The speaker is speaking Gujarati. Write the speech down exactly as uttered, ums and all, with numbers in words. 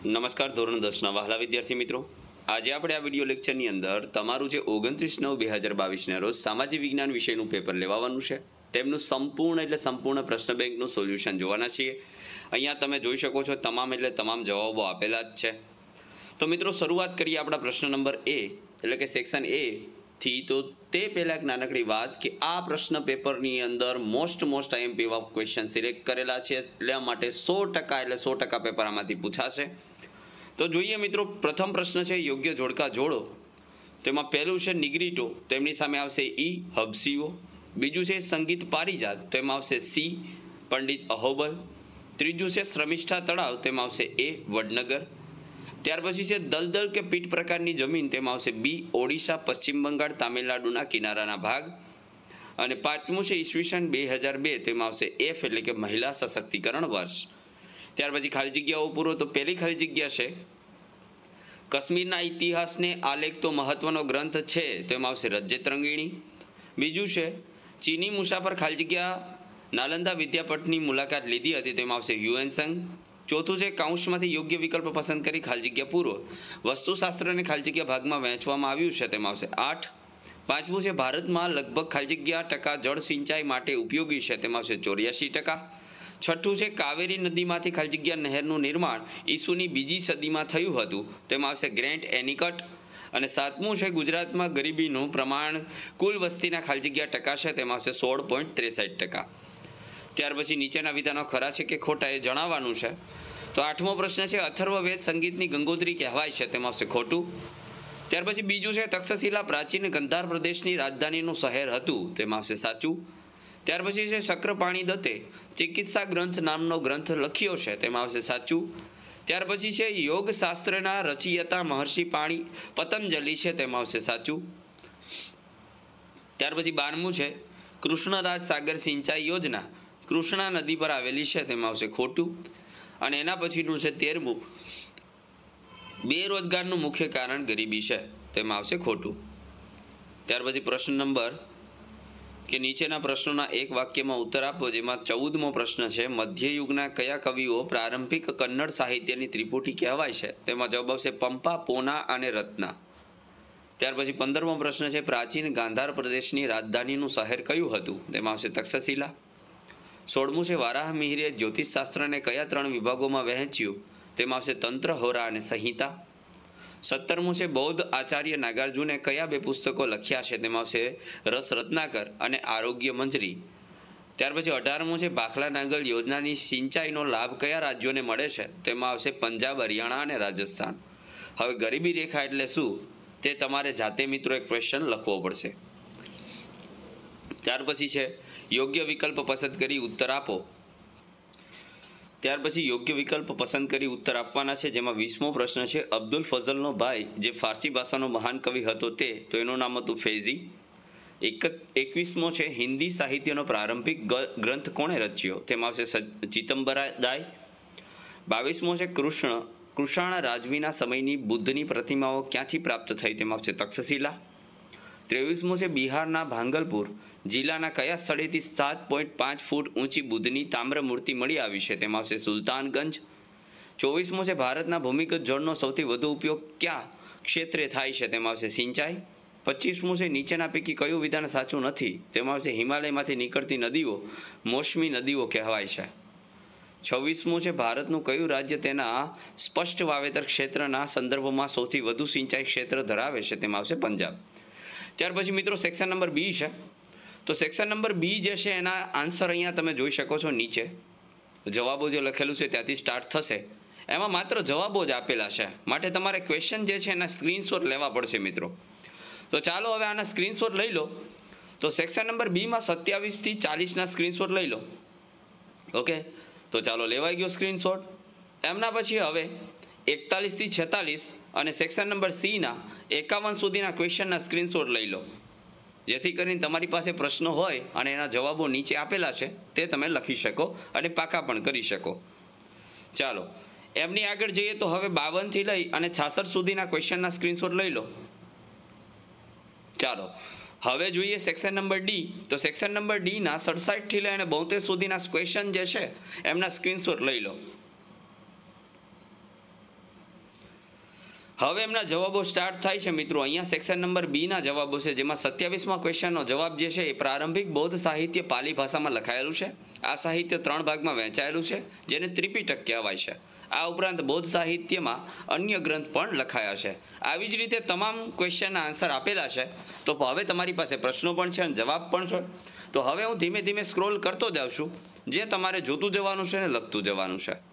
નમસ્કાર ધોરણ દસના વહાલા વિદ્યાર્થી મિત્રો, આજે આપણે આ વિડીયો લેક્ચરની અંદર તમારું જે ઓગણત્રીસ નવ બે હજાર બાવીસના રોજ સામાજિક વિજ્ઞાન વિષયનું પેપર લેવાનું છે તેમનું સંપૂર્ણ એટલે સંપૂર્ણ પ્રશ્ન બેંકનું સોલ્યુશન જોવાના છીએ। અહીંયા તમે જોઈ શકો છો તમામ એટલે તમામ જવાબો આપેલા જ છે। તો મિત્રો શરૂઆત કરીએ આપણા પ્રશ્ન નંબર એ એટલે કે સેક્શન એ થી। તો તે પહેલાં એક નાનકડી વાત કે આ પ્રશ્ન પેપરની અંદર મોસ્ટ મોસ્ટ આઈએમપી એવા ક્વેશ્ચન સિલેક્ટ કરેલા છે, એટલા માટે સો ટકા એટલે સો ટકા પેપર આમાંથી પૂછાશે। તો જોઈએ મિત્રો, પ્રથમ પ્રશ્ન છે યોગ્ય જોડકા જોડો। તેમાં પહેલું છે નિગ્રીટો, તો એમની સામે આવશે ઈ હબસીઓ। બીજું છે સંગીત પારિજાત, તો એમાં આવશે સી પંડિત અહોબલ। ત્રીજું છે શ્રમિષ્ઠા તળાવ, તેમાં આવશે એ વડનગર। ત્યાર પછી છે દલદલ કે પીઠ પ્રકારની જમીન, તેમાં આવશે બી ઓડિશા પશ્ચિમ બંગાળ તામિલનાડુના કિનારાના ભાગ। અને પાંચમું છે ઈસવીસન બે હજાર બે, તેમાં આવશે એફ એટલે કે મહિલા સશક્તિકરણ વર્ષ। ત્યાર પછી ખાલી જગ્યાઓ પૂરો, તો પહેલી ખાલી જગ્યા છે કાશ્મીરના ઇતિહાસને આલેખ તો મહત્વનો ગ્રંથ છે, તો એમાં આવશે રજત રંગીણી। બીજું છે ચીની મુસાફર ખાલી જગ્યા નાલંદા વિદ્યાપીઠની મુલાકાત લીધી હતી, તેમાં આવશે હ્યુએનસંગ। ચોથું છે કાઉન્સમાંથી યોગ્ય વિકલ્પ પસંદ કરી ખાલી જગ્યા પૂરો। વસ્તુશાસ્ત્રને ખાલી જગ્યા ભાગમાં વહેંચવામાં આવ્યું છે, તેમાં આવશે આઠ। પાંચમું છે ભારતમાં લગભગ ખાલી જગ્યા ટકા જળ સિંચાઈ માટે ઉપયોગી છે, તેમાં આવશે ચોર્યાસી ટકા। છઠ્ઠું છે કાવેરી નદીમાંથી ખાલી જગ્યા નહેરનું નિર્માણ ઈસુની બીજી સદીમાં થયું હતું, તેમાં આવશે ગ્રેન્ટ એનિકટ। અને સાતમું છે ગુજરાતમાં ગરીબીનું પ્રમાણ કુલ વસ્તીના ખાલી જગ્યા ટકા છે, તેમાં આવશે સોળ પોઈન્ટ ત્રેસઠ ટકા। ત્યાર પછી નીચેના વિધાનો ખરા છે કે ખોટા એ જણાવવાનું છે। તો આઠમો પ્રશ્ન છે અથર્વવેદ સંગીતની ગંગોત્રી કહેવાય છે, તેમાં આવશે ખોટું। ત્યાર પછી બીજું છે તક્ષશિલા પ્રાચીન ગંધાર પ્રદેશની રાજધાનીનું શહેર હતું, તેમાં આવશે સાચું। ત્યાર પછી છે શક્રપાણી દત્તે ચિકિત્સા ગ્રંથ નામનો ગ્રંથ લખ્યો છે, તેમાં આવશે સાચું। ત્યાર પછી છે યોગ શાસ્ત્રના રચયિતા મહર્ષિ પાણી પતંજલિ છે, તેમાં આવશે સાચું। ત્યાર પછી બારમું છે કૃષ્ણરાજ સાગર સિંચાઈ યોજના કૃષ્ણા નદી પર આવેલી છે, તેમાં આવશે ખોટું। અને એના પછીનું છે તેરમું બેરોજગારનું મુખ્ય કારણ ગરીબી છે, તેમાં આવશે ખોટું। ત્યાર પછી પ્રશ્ન નંબર કે નીચેના પ્રશ્નોના એક વાક્યમાં ઉત્તર આપો, જેમાં ચૌદમો પ્રશ્ન છે મધ્યયુગના કયા કવિઓ પ્રારંભિક કન્નડ સાહિત્યની ત્રિપુટી કહેવાય છે, તેમાં જવાબ આવશે પંપા, પોના અને રત્ના। ત્યાર પછી પંદરમો પ્રશ્ન છે પ્રાચીન ગાંધાર પ્રદેશની રાજધાનીનું શહેર કયું હતું, તેમાં આવશે તક્ષશિલા। સોળમું છે વારાહ મિહિરે જ્યોતિષશાસ્ત્રને કયા ત્રણ વિભાગોમાં વહેંચ્યું, તેમાં આવશે તંત્ર, હોરા અને સંહિતા। સત્તરમું છે બૌદ્ધ આચાર્ય નાગાર્જુને કયા બે પુસ્તકો લખ્યા છે, તેમાં આવશે રસ રત્નાકર અને આરોગ્ય મંજરી। ત્યાર પછી અઢારમું છે ભાખલા નાંગલ યોજનાની સિંચાઈનો લાભ કયા રાજ્યોને મળે છે, તેમાં આવશે પંજાબ, હરિયાણા અને રાજસ્થાન। હવે ગરીબી રેખા એટલે શું તે તમારે જાતે મિત્રો એક ક્વેશ્ચન લખવો પડશે। ત્યાર પછી છે યોગ્ય વિકલ્પ પસંદ કરી ઉત્તર આપો। ત્યાર પછી યોગ્ય વિકલ્પ પસંદ કરી ઉત્તર આપવાના છે, જેમાં વીસમો પ્રશ્ન છે અબ્દુલ ફઝલનો ભાઈ જે ફારસી ભાષાનો મહાન કવિ હતો તે, તો એનું નામ હતું ફૈઝી। એક એકવીસમો છે હિન્દી સાહિત્યનો પ્રારંભિક ગ્રંથ કોણે રચ્યો, તેમાં આવશે ચિદમ્બરાદાય। બાવીસમો છે કૃષ્ણ કૃષાણ રાજવીના સમયની બુદ્ધની પ્રતિમાઓ ક્યાંથી પ્રાપ્ત થઈ, તેમાં આવશે તક્ષશિલા। ત્રેવીસમો છે બિહારના ભાંગલપુર જિલ્લાના કયા સ્થળેથી સાત પોઈન્ટ પાંચ ફૂટ ઊંચી બુદ્ધની તામ્ર મૂર્તિ મળી આવી છે, તેમાં આવશે સુલતાનગંજ। ચોવીસમો છે ભારતના ભૂમિગત જળનો સૌથી વધુ ઉપયોગ કયા ક્ષેત્રે થાય છે, તેમાં આવશે સિંચાઈ। પચીસમું છે નીચેના પૈકી કયું વિધાન સાચું નથી, તેમાં આવશે હિમાલયમાંથી નીકળતી નદીઓ મોસમી નદીઓ કહેવાય છે। છવ્વીસમું છે ભારતનું કયું રાજ્ય તેના સ્પષ્ટ વાવેતર ક્ષેત્રના સંદર્ભમાં સૌથી વધુ સિંચાઈ ક્ષેત્ર ધરાવે છે, તેમાં આવશે પંજાબ। ત્યાર પછી મિત્રો સેક્શન નંબર બી છે। તો સેક્શન નંબર બી જે છે એના આન્સર અહીંયા તમે જોઈ શકો છો, નીચે જવાબો જે લખેલું છે ત્યાંથી સ્ટાર્ટ થશે। એમાં માત્ર જવાબો જ આપેલા છે, માટે તમારે ક્વેશ્ચન જે છે એના સ્ક્રીનશોટ લેવા પડશે મિત્રો। તો ચાલો હવે આના સ્ક્રીનશોટ લઈ લો। તો સેક્શન નંબર બીમાં સત્યાવીસથી ચાલીસના સ્ક્રીનશોટ લઈ લો। ઓકે, તો ચાલો લેવાઈ ગયો સ્ક્રીનશોટ। એમના પછી હવે એકતાલીસથી છેતાલીસ અને સેક્શન નંબર સીના એકાવન સુધીના ક્વેશ્ચનના સ્ક્રીનશોટ લઈ લો, જેથી કરીને તમારી પાસે પ્રશ્નો હોય અને એના જવાબો નીચે આપેલા છે તે તમે લખી શકો અને પાકા પણ કરી શકો। ચાલો એમની આગળ જઈએ તો હવે બાવનથી લઈ અને છાસઠ સુધીના ક્વેશ્ચનના સ્ક્રીનશોટ લઈ લો। ચાલો હવે જોઈએ સેક્શન નંબર ડી। તો સેક્શન નંબર ડીના સડસાઠથી લઈ અને બોતેર સુધીના ક્વેશ્ચન જે છે એમના સ્ક્રીનશોટ લઈ લો। હવે એમના જવાબો સ્ટાર્ટ થાય છે મિત્રો. અહીંયા સેક્શન નંબર બી ના જવાબો છે, જેમાં સત્યાવીસમાં ક્વેશ્ચનનો જવાબ જે છે એ પ્રારંભિક બૌદ્ધ સાહિત્ય પાલી ભાષામાં લખાયેલું છે. આ સાહિત્ય ત્રણ ભાગમાં વહેંચાયેલું છે, જેને ત્રિપિટક કહેવાય છે. આ ઉપરાંત બૌદ્ધ સાહિત્યમાં અન્ય ગ્રંથ પણ લખાયા છે. આવી જ રીતે તમામ ક્વેશ્ચનના આન્સર આપેલા છે. તો હવે તમારી પાસે પ્રશ્નો પણ છે અને જવાબ પણ છે. તો હવે હું ધીમે ધીમે સ્ક્રોલ કરતો જાઉં છું, જે તમારે જોતું જવાનું છે ને લખતું જવાનું છે.